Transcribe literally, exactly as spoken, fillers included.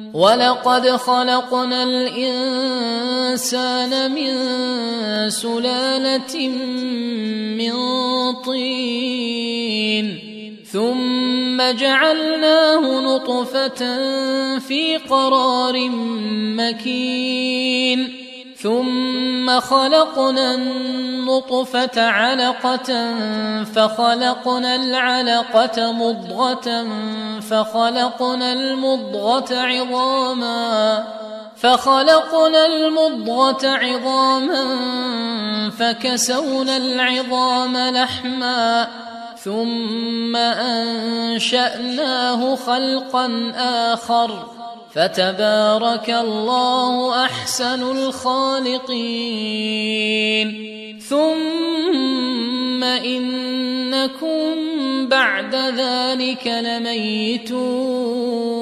ولقد خلقنا الإنسان من سلالة من طين ثم جعلناه نطفة في قرار مكين ثم خلقنا النطفة علقة فخلقنا العلقة مضغة فخلقنا المضغة عظاما فخلقنا المضغة عظاما فكسونا العظام لحما ثم أنشأناه خلقا آخر فتبارك الله أحسن الخالقين. ثم إنكم بعد ذلك لميتون